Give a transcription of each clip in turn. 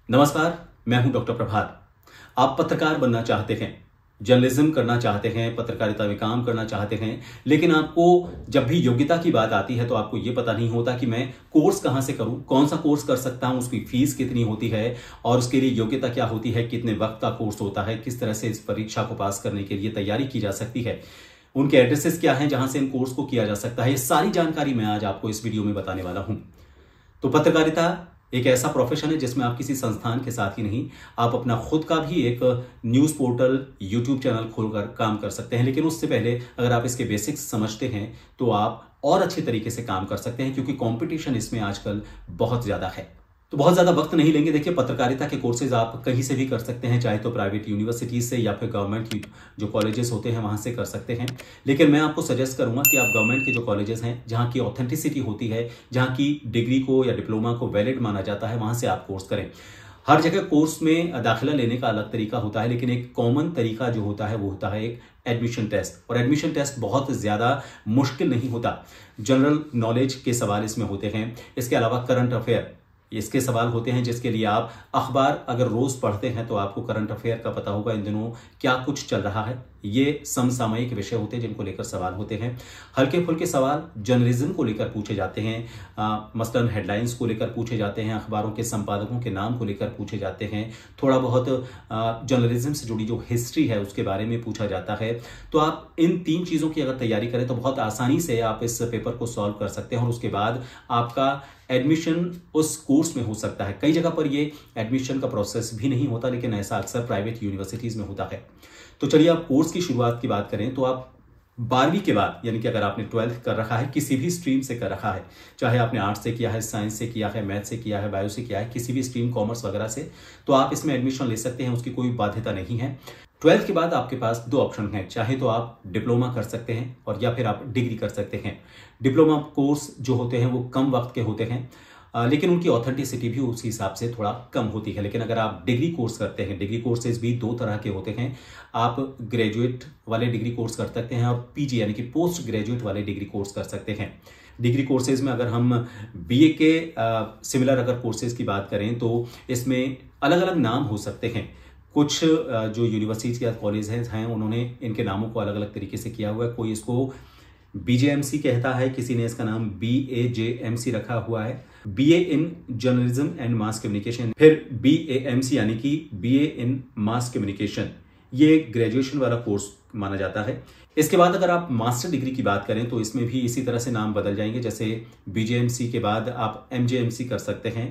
नमस्कार, मैं हूं डॉक्टर प्रभात। आप पत्रकार बनना चाहते हैं, जर्नलिज्म करना चाहते हैं, पत्रकारिता में काम करना चाहते हैं, लेकिन आपको जब भी योग्यता की बात आती है तो आपको ये पता नहीं होता कि मैं कोर्स कहां से करूं, कौन सा कोर्स कर सकता हूं, उसकी फीस कितनी होती है और उसके लिए योग्यता क्या होती है, कितने वक्त का कोर्स होता है, किस तरह से इस परीक्षा को पास करने के लिए तैयारी की जा सकती है, उनके एड्रेसेस क्या हैं जहां से इन कोर्स को किया जा सकता है। ये सारी जानकारी मैं आज आपको इस वीडियो में बताने वाला हूं। तो पत्रकारिता एक ऐसा प्रोफेशन है जिसमें आप किसी संस्थान के साथ ही नहीं, आप अपना खुद का भी एक न्यूज़ पोर्टल, यूट्यूब चैनल खोलकर काम कर सकते हैं। लेकिन उससे पहले अगर आप इसके बेसिक्स समझते हैं तो आप और अच्छे तरीके से काम कर सकते हैं, क्योंकि कंपटीशन इसमें आजकल बहुत ज़्यादा है। तो बहुत ज़्यादा वक्त नहीं लेंगे। देखिए, पत्रकारिता के कोर्सेज आप कहीं से भी कर सकते हैं, चाहे तो प्राइवेट यूनिवर्सिटीज से या फिर गवर्नमेंट की जो कॉलेजेस होते हैं वहां से कर सकते हैं। लेकिन मैं आपको सजेस्ट करूंगा कि आप गवर्नमेंट के जो कॉलेजेस हैं, जहां की ऑथेंटिसिटी होती है, जहां की डिग्री को या डिप्लोमा को वैलिड माना जाता है, वहां से आप कोर्स करें। हर जगह कोर्स में दाखिला लेने का अलग तरीका होता है, लेकिन एक कॉमन तरीका जो होता है वो होता है एक एडमिशन टेस्ट। और एडमिशन टेस्ट बहुत ज़्यादा मुश्किल नहीं होता। जनरल नॉलेज के सवाल इसमें होते हैं, इसके अलावा करंट अफेयर इसके सवाल होते हैं, जिसके लिए आप अखबार अगर रोज पढ़ते हैं तो आपको करंट अफेयर का पता होगा, इन दिनों क्या कुछ चल रहा है। ये समसामयिक विषय होते हैं जिनको लेकर सवाल होते हैं। हल्के फुल्के सवाल जर्नलिज्म को लेकर पूछे जाते हैं, मसलन हेडलाइंस को लेकर पूछे जाते हैं, अखबारों के संपादकों के नाम को लेकर पूछे जाते हैं, थोड़ा बहुत जर्नलिज्म से जुड़ी जो हिस्ट्री है उसके बारे में पूछा जाता है। तो आप इन 3 चीज़ों की अगर तैयारी करें तो बहुत आसानी से आप इस पेपर को सॉल्व कर सकते हैं और उसके बाद आपका एडमिशन उस कोर्स में हो सकता है। कई जगह पर ये एडमिशन का प्रोसेस भी नहीं होता, लेकिन ऐसा अक्सर प्राइवेट यूनिवर्सिटीज में होता है। तो चलिए, आप कोर्स की शुरुआत की बात करें तो आप 12वीं के बाद, यानी कि अगर आपने 12th कर रखा है, किसी भी स्ट्रीम से कर रखा है, चाहे आपने आर्ट्स से किया है, साइंस से किया है, मैथ से किया है, बायो से किया है, किसी भी स्ट्रीम, कॉमर्स वगैरह से, तो आप इसमें एडमिशन ले सकते हैं, उसकी कोई बाध्यता नहीं है। 12th के बाद आपके पास 2 ऑप्शन हैं, चाहे तो आप डिप्लोमा कर सकते हैं और या फिर आप डिग्री कर सकते हैं। डिप्लोमा कोर्स जो होते हैं वो कम वक्त के होते हैं, लेकिन उनकी ऑथेंटिसिटी भी उस हिसाब से थोड़ा कम होती है। लेकिन अगर आप डिग्री कोर्स करते हैं, डिग्री कोर्सेज भी 2 तरह के होते हैं। आप ग्रेजुएट वाले डिग्री कोर्स कर सकते हैं और पीजी यानी कि पोस्ट ग्रेजुएट वाले डिग्री कोर्स कर सकते हैं। डिग्री कोर्सेज में अगर हम बीए के सिमिलर अगर कोर्सेज की बात करें तो इसमें अलग अलग नाम हो सकते हैं। कुछ जो यूनिवर्सिटीज या कॉलेज हैं उन्होंने इनके नामों को अलग अलग तरीके से किया हुआ है। कोई इसको बीजेएमसी कहता है, किसी ने इसका नाम बीएजेएमसी रखा हुआ है, BA in journalism and mass communication, फिर बीएएमसी यानी कि बीए इन मास कम्युनिकेशन, ये ग्रेजुएशन वाला कोर्स माना जाता है। इसके बाद अगर आप मास्टर डिग्री की बात करें तो इसमें भी इसी तरह से नाम बदल जाएंगे। जैसे बीजेएमसी के बाद आप एमजेएमसी कर सकते हैं,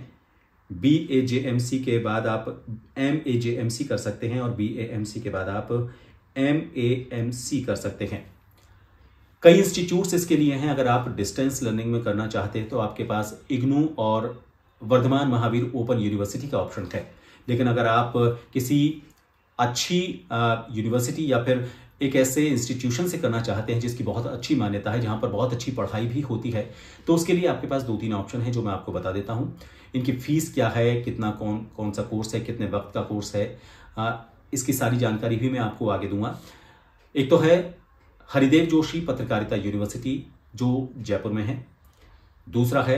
बीएजेएमसी के बाद आप एमएजेएमसी कर सकते हैं और बीएएमसी के बाद आप एमएएमसी कर सकते हैं। कई इंस्टीट्यूट्स इसके लिए हैं। अगर आप डिस्टेंस लर्निंग में करना चाहते हैं तो आपके पास इग्नू और वर्धमान महावीर ओपन यूनिवर्सिटी का ऑप्शन है। लेकिन अगर आप किसी अच्छी यूनिवर्सिटी या फिर एक ऐसे इंस्टीट्यूशन से करना चाहते हैं जिसकी बहुत अच्छी मान्यता है, जहां पर बहुत अच्छी पढ़ाई भी होती है, तो उसके लिए आपके पास 2-3 ऑप्शन है जो मैं आपको बता देता हूं। इनकी फीस क्या है, कितना कौन सा कोर्स है, कितने वक्त का कोर्स है, इसकी सारी जानकारी भी मैं आपको आगे दूंगा। एक तो है हरिदेव जोशी पत्रकारिता यूनिवर्सिटी जो जयपुर में है, दूसरा है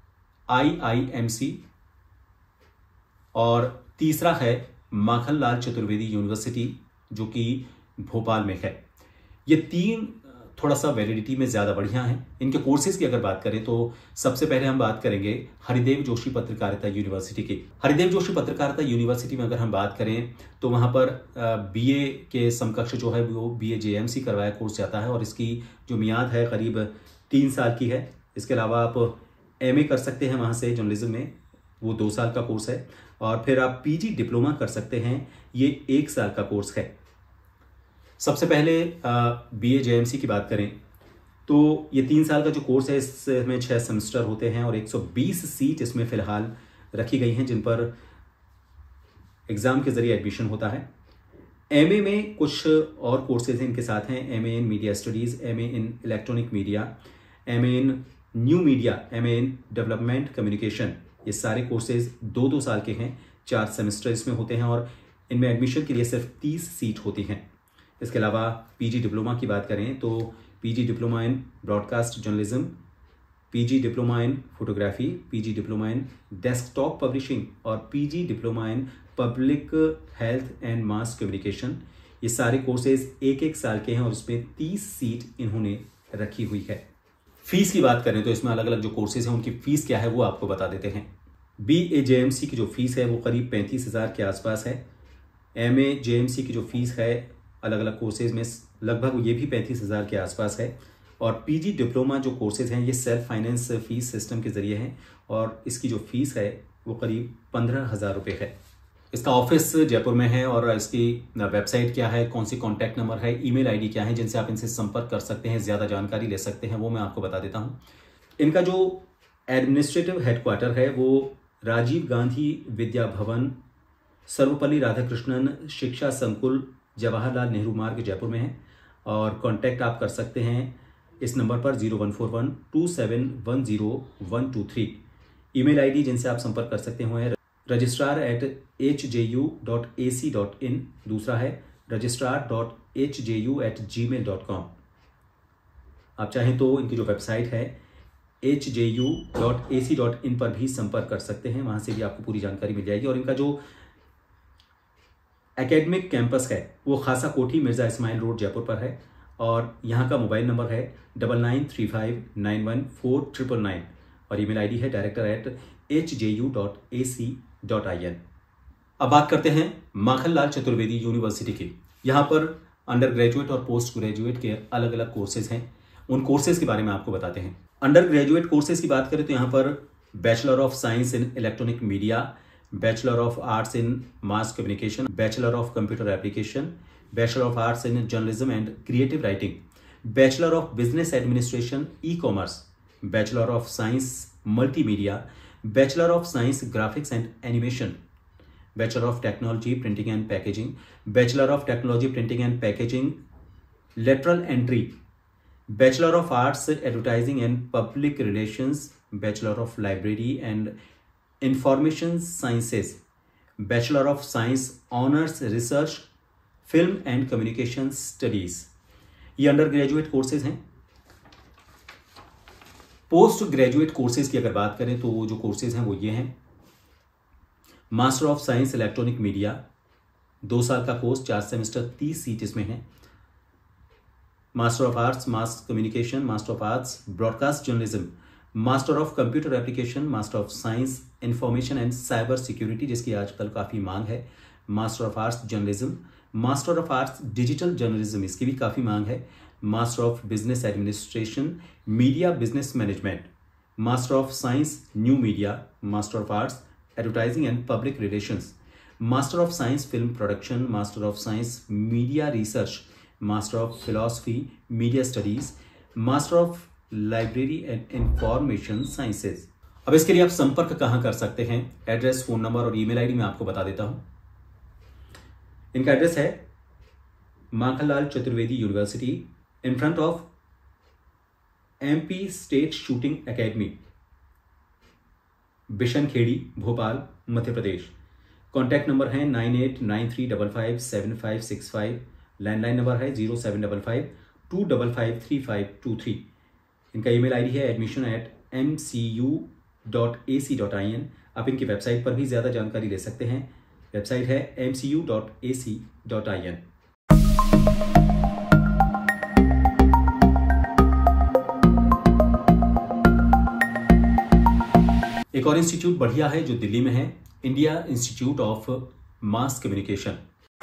आईआईएमसी और तीसरा है माखनलाल चतुर्वेदी यूनिवर्सिटी जो कि भोपाल में है। ये 3 थोड़ा सा वैलिडिटी में ज़्यादा बढ़िया हैं। इनके कोर्सेज की अगर बात करें तो सबसे पहले हम बात करेंगे हरिदेव जोशी पत्रकारिता यूनिवर्सिटी की। हरिदेव जोशी पत्रकारिता यूनिवर्सिटी में अगर हम बात करें तो वहाँ पर बीए के समकक्ष जो है वो बीएजेएमसी करवाया कोर्स जाता है और इसकी जो मियाद है करीब 3 साल की है। इसके अलावा आप एमए कर सकते हैं वहाँ से जर्नलिज्म में, वो 2 साल का कोर्स है, और फिर आप पीजी डिप्लोमा कर सकते हैं, ये 1 साल का कोर्स है। सबसे पहले बीएजेएमसी की बात करें तो ये 3 साल का जो कोर्स है इसमें 6 सेमेस्टर होते हैं और 120 सीट इसमें फिलहाल रखी गई हैं जिन पर एग्जाम के जरिए एडमिशन होता है। एमए में कुछ और कोर्सेज इनके साथ हैं, MA in media studies, MA in electronic media, MA in new media, MA in development communication. ये सारे कोर्सेज 2-2 साल के हैं, 4 सेमेस्टर इसमें होते हैं और इनमें एडमिशन के लिए सिर्फ 30 सीट होती हैं। इसके अलावा पीजी डिप्लोमा की बात करें तो PG diploma in broadcast journalism, PG diploma in photography, PG diploma in desktop publishing और PG diploma in public health and mass communication. ये सारे कोर्सेज एक एक साल के हैं और इसमें 30 सीट इन्होंने रखी हुई है। फीस की बात करें तो इसमें अलग अलग जो कोर्सेज हैं उनकी फीस क्या है वो आपको बता देते हैं। BA-JMC की जो फीस है वो करीब 35,000 के आसपास है। MA-JMC की जो फीस है अलग अलग कोर्सेज में लगभग ये भी 35,000 के आसपास है। और पीजी डिप्लोमा जो कोर्सेज हैं ये सेल्फ फाइनेंस फीस सिस्टम के जरिए हैं और इसकी जो फीस है वो करीब 15,000 रुपये है। इसका ऑफिस जयपुर में है और इसकी वेबसाइट क्या है, कौन सी कॉन्टैक्ट नंबर है, ईमेल आईडी क्या है जिनसे आप इनसे संपर्क कर सकते हैं, ज़्यादा जानकारी ले सकते हैं, वो मैं आपको बता देता हूँ। इनका जो एडमिनिस्ट्रेटिव हेडक्वार्टर है वो राजीव गांधी विद्या भवन, सर्वपल्ली राधाकृष्णन शिक्षा संकुल, जवाहरलाल नेहरू मार्ग, जयपुर में है। और कॉन्टैक्ट आप कर सकते हैं इस नंबर पर 01412710 ईमेल आईडी जिनसे आप संपर्क कर सकते हुए हैं registrar@hju.ac.in, दूसरा है registrar.hju@gmail.com। आप चाहें तो इनकी जो वेबसाइट है hju.ac.in पर भी संपर्क कर सकते हैं, वहां से भी आपको पूरी जानकारी मिल जाएगी। और इनका जो एकेडमिक कैंपस है वो खासा कोठी मिर्जा इस्माइल रोड जयपुर पर है और यहाँ का मोबाइल नंबर है 9935914999 और ईमेल आईडी है director@hju.ac.in। अब बात करते हैं माखनलाल चतुर्वेदी यूनिवर्सिटी की। यहाँ पर अंडर ग्रेजुएट और पोस्ट ग्रेजुएट के अलग अलग कोर्सेज हैं। उन कोर्सेज के बारे में आपको बताते हैं। अंडर ग्रेजुएट कोर्सेज की बात करें तो यहाँ पर bachelor of science in electronic media, bachelor of arts in mass communication, bachelor of computer application, bachelor of arts in journalism and creative writing, bachelor of business administration e commerce, bachelor of science multimedia, bachelor of science graphics and animation, bachelor of technology printing and packaging, bachelor of technology printing and packaging lateral entry, bachelor of arts advertising and public relations, bachelor of library and information sciences, bachelor of science honours research film and communication studies. ये under graduate courses हैं। Post graduate courses की अगर बात करें तो जो courses हैं वो ये हैं। Master of science electronic media 2 साल का कोर्स, 4 सेमेस्टर, 30 सीट इसमें है। Master of arts mass communication, master of arts broadcast journalism, master of computer application, master of science information and cyber security जिसकी आजकल काफ़ी मांग है, master of arts journalism, master of arts digital journalism इसकी भी काफ़ी मांग है, master of business administration media business management, master of science new media, master of arts advertising and public relations, master of science film production, master of science media research, master of philosophy media studies, master of library and information sciences. अब इसके लिए आप संपर्क कहां कर सकते हैं, address, phone number और ईमेल आईडी मैं आपको बता देता हूं। इनका एड्रेस है Makhanlal Chaturvedi university in front of MP state shooting academy, Bishankhedi, Bhopal, Madhya Pradesh. Contact number है 9893557565, लैंडलाइन नंबर है 075525553523। इनका ईमेल आईडी है admission@mcu.ac.in। आप इनकी वेबसाइट पर भी ज़्यादा जानकारी ले सकते हैं। वेबसाइट है mcu.ac.in। एक और इंस्टीट्यूट बढ़िया है जो दिल्ली में है, India institute of mass communication.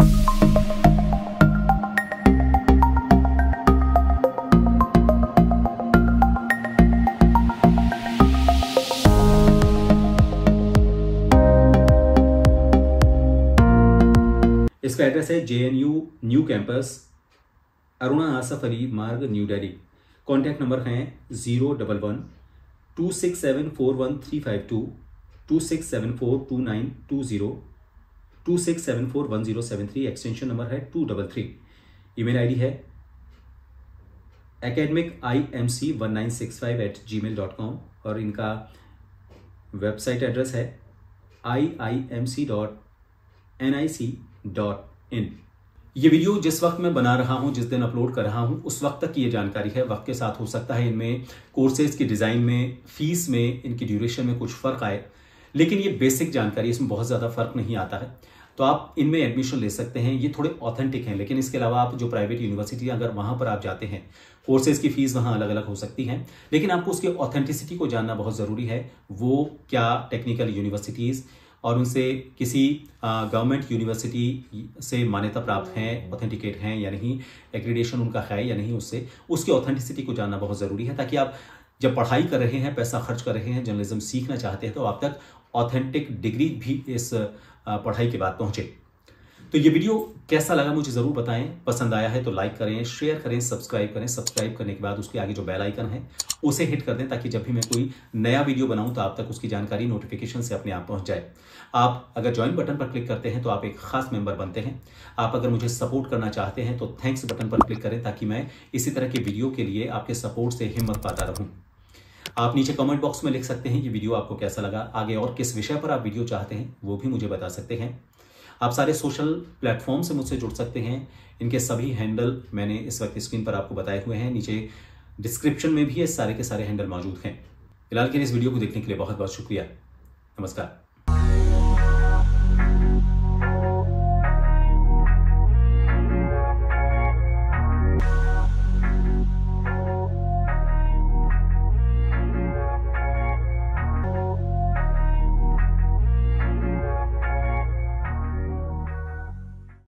इसका एड्रेस है JNU new campus, Aruna Asaf Ali Marg, new Delhi. Contact number हैं 011-26741352, 26742920, 26741073, एक्सटेंशन नंबर है 233। ईमेल आईडी है academicimc1965@gmail.com और इनका वेबसाइट एड्रेस है iimc.nic.in। ये वीडियो जिस वक्त मैं बना रहा हूं, जिस दिन अपलोड कर रहा हूं, उस वक्त तक की ये जानकारी है। वक्त के साथ हो सकता है इनमें कोर्सेज की डिज़ाइन में, फीस में, इनकी ड्यूरेशन में कुछ फ़र्क आए, लेकिन ये बेसिक जानकारी, इसमें बहुत ज़्यादा फ़र्क नहीं आता है। तो आप इनमें एडमिशन ले सकते हैं। ये थोड़े ऑथेंटिक हैं, लेकिन इसके अलावा आप जो प्राइवेट यूनिवर्सिटी, अगर वहाँ पर आप जाते हैं, कोर्सेज की फ़ीस वहाँ अलग अलग हो सकती हैं, लेकिन आपको उसकी ऑथेंटिसिटी को जानना बहुत ज़रूरी है। वो क्या टेक्निकल यूनिवर्सिटीज़ और उनसे किसी गवर्नमेंट यूनिवर्सिटी से मान्यता प्राप्त हैं, ऑथेंटिकेट हैं या नहीं, एक्रीडेशन उनका है या नहीं, उसकी ऑथेंटिसिटी को जानना बहुत ज़रूरी है, ताकि आप जब पढ़ाई कर रहे हैं, पैसा खर्च कर रहे हैं, जर्नलिज्म सीखना चाहते हैं, तो आप तक ऑथेंटिक डिग्री भी इस पढ़ाई के बाद पहुंचे। तो ये वीडियो कैसा लगा मुझे ज़रूर बताएं। पसंद आया है तो लाइक करें, शेयर करें, सब्सक्राइब करें। सब्सक्राइब करने के बाद उसके आगे जो बेल आइकन है उसे हिट कर दें, ताकि जब भी मैं कोई नया वीडियो बनाऊं तो आप तक उसकी जानकारी नोटिफिकेशन से अपने आप पहुंच जाए। आप अगर ज्वाइन बटन पर क्लिक करते हैं तो आप एक खास मेंबर बनते हैं। आप अगर मुझे सपोर्ट करना चाहते हैं तो थैंक्स बटन पर क्लिक करें, ताकि मैं इसी तरह के वीडियो के लिए आपके सपोर्ट से हिम्मत पाता रहूं। आप नीचे कमेंट बॉक्स में लिख सकते हैं ये वीडियो आपको कैसा लगा, आगे और किस विषय पर आप वीडियो चाहते हैं वो भी मुझे बता सकते हैं। आप सारे सोशल प्लेटफॉर्म से मुझसे जुड़ सकते हैं। इनके सभी हैंडल मैंने इस वक्त स्क्रीन पर आपको बताए हुए हैं। नीचे डिस्क्रिप्शन में भी ये सारे के सारे हैंडल मौजूद हैं। फिलहाल के लिए इस वीडियो को देखने के लिए बहुत बहुत शुक्रिया। नमस्कार।